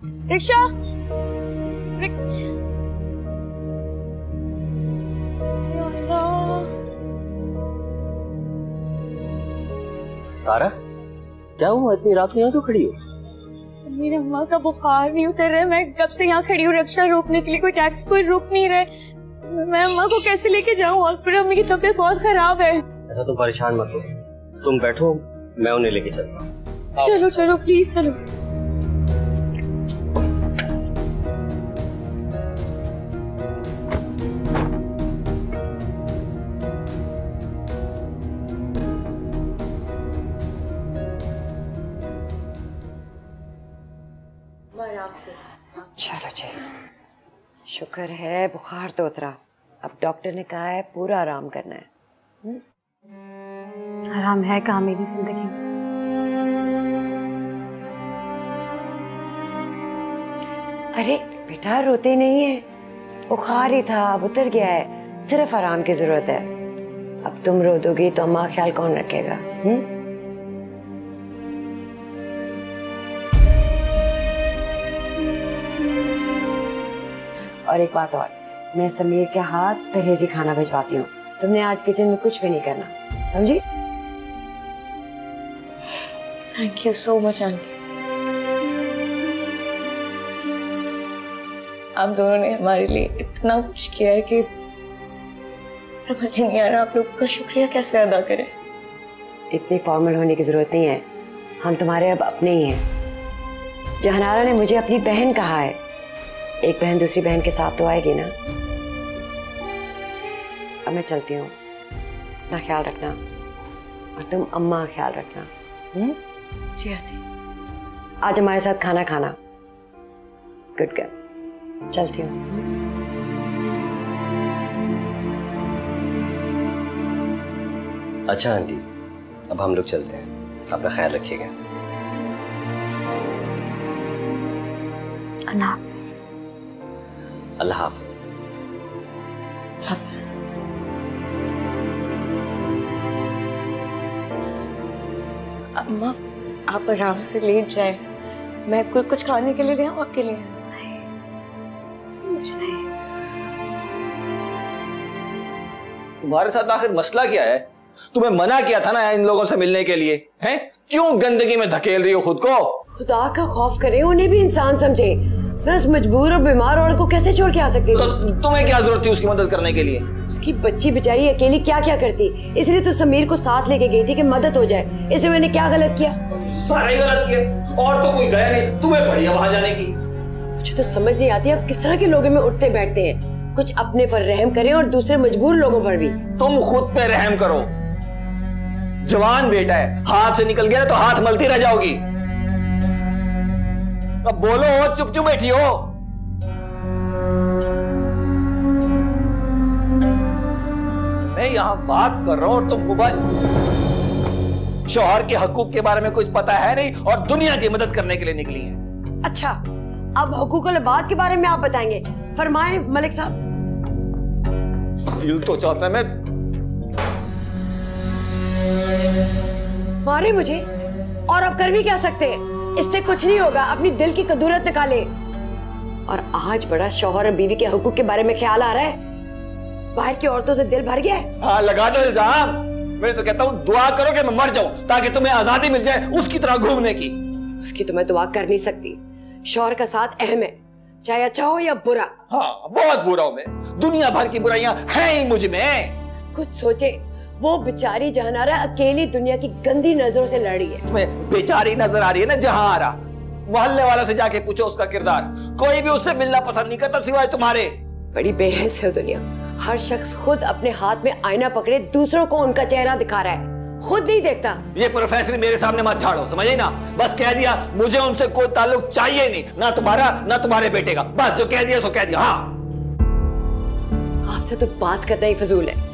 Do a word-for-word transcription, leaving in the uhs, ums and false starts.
Rickshaw, rickshaw. तारा, क्या हुआ? इतनी रात को यहाँ क्यों खड़ी हो? समीर, अम्मा का बुखार नहीं उतर रहा है। मैं कब से यहाँ खड़ी हूँ रिक्शा रोकने के लिए, कोई टैक्सी कोई रुक नहीं रहे। मैं अम्मा को कैसे लेके जाऊँ हॉस्पिटल? अम्मी की तबीयत बहुत खराब है। ऐसा तुम परेशान मत हो, तुम बैठो, मैं उन्हें लेके चलता हूँ। चलो चलो प्लीज चलो। चलो जी, शुक्र है बुखार तो उतरा। अब डॉक्टर ने कहा है पूरा आराम करना है। हुँ? आराम है कहाँ मेरी जिंदगी में। अरे बेटा रोते नहीं है, बुखार ही था, अब उतर गया है, सिर्फ आराम की जरूरत है। अब तुम रो दोगी तो अम्मा का ख्याल कौन रखेगा? हुँ? और एक बात और, मैं समीर के हाथ परहेजी खाना भिजवाती हूँ। तुमने आज किचन में कुछ भी नहीं करना, समझी? Thank you so much aunty. आप दोनों ने हमारे लिए इतना कुछ किया है कि समझ ही नहीं आ रहा आप लोग का शुक्रिया कैसे अदा करें। इतनी फॉर्मल होने की जरूरत नहीं है, हम तुम्हारे अब अपने ही हैं। जहनारा ने मुझे अपनी बहन कहा है, एक बहन दूसरी बहन के साथ तो आएगी ना। अब मैं चलती हूँ, अपना ख्याल रखना और तुम अम्मा का ख्याल रखना। हम्म? जी आंटी। आज हमारे साथ खाना खाना। गुड गर्ल, चलती हूँ। अच्छा आंटी, अब हम लोग चलते हैं, अपना ख्याल रखिएगा। अल्लाह हाफिज। अल्लाह हाफिज। हाफिज। अम्मा आप आराम से लेट जाए, मैं कोई कुछ खाने के लिए ले आऊं आपके लिए? नहीं, कुछ नहीं। तुम्हारे साथ आखिर मसला क्या है? तुम्हें मना किया था ना इन लोगों से मिलने के लिए, हैं? क्यों गंदगी में धकेल रही हो खुद को? खुदा का खौफ करे, उन्हें भी इंसान समझे। मैं उस मजबूर और बीमार औरत को कैसे छोड़ के आ सकती थी? तो तुम्हें क्या जरूरत थी उसकी मदद करने के लिए? उसकी बच्ची बेचारी अकेली क्या क्या करती, इसलिए तो समीर को साथ लेके गई थी कि मदद हो जाए। इसलिए मैंने क्या गलत किया? सारा ही गलत किया, और तो कोई गया नहीं, तुम्हें पड़ी है वहां जाने की। मुझे तो समझ नहीं आती अब किस तरह के लोगों में उठते बैठते हैं। कुछ अपने पर रहम करें और दूसरे मजबूर लोगों पर भी। तुम खुद पे रहम करो। जवान बेटा है, हाथ से निकल गया तो हाथ मलती रह जाओगी। अब बोलो, चुप चुप बैठी हो। मैं यहां बात कर रहा हूं और तुम मोबाइल। शौहर के हकूक के बारे में कुछ पता है नहीं और दुनिया की मदद करने के लिए निकली है। अच्छा, अब हुकूकुल बात के बारे में आप बताएंगे, फरमाएं मलिक साहब। दिल तो चाहता है मैं मारे मुझे, और अब कर भी क्या सकते हैं? इससे कुछ नहीं होगा, अपनी दिल की कदूरत निकाले। और आज बड़ा शौहर और बीवी के हुकूक के बारे में ख्याल आ रहा है। बाहर की औरतों से दिल भर गया है। हाँ, लगा दो इल्जाम। मैं तो कहता हूँ दुआ करो कि मैं मर जाऊं ताकि तुम्हें आजादी मिल जाए उसकी तरह घूमने की। उसकी तो मैं दुआ कर नहीं सकती। शौहर का साथ अहम है, चाहे अच्छा हो या बुरा। हाँ, बहुत बुरा हूं मैं। दुनिया भर की बुराइयां हैं ही मुझ में। कुछ सोचे, वो बेचारी जहानारा अकेली दुनिया की गंदी नजरों से लड़ रही है। तुम्हें बेचारी नजर आ रही है ना जहानारा? मोहल्ले वालों से जाके पूछो उसका किरदार। कोई भी उससे मिलना पसंद नहीं करता सिवाय तुम्हारे। बड़ी बेहस है दुनिया। हर शख्स खुद अपने हाथ में आईना पकड़े दूसरों को उनका चेहरा दिखा रहा है, खुद नहीं देखता। ये प्रोफेसर मेरे सामने मत झाड़ो, समझे ना? बस कह दिया, मुझे उनसे कोई ताल्लुक चाहिए नहीं, ना तुम्हारा ना तुम्हारे बेटे का। बस जो कह दिया सो कह दिया। हाँ, आपसे तो बात करना ही फजूल है।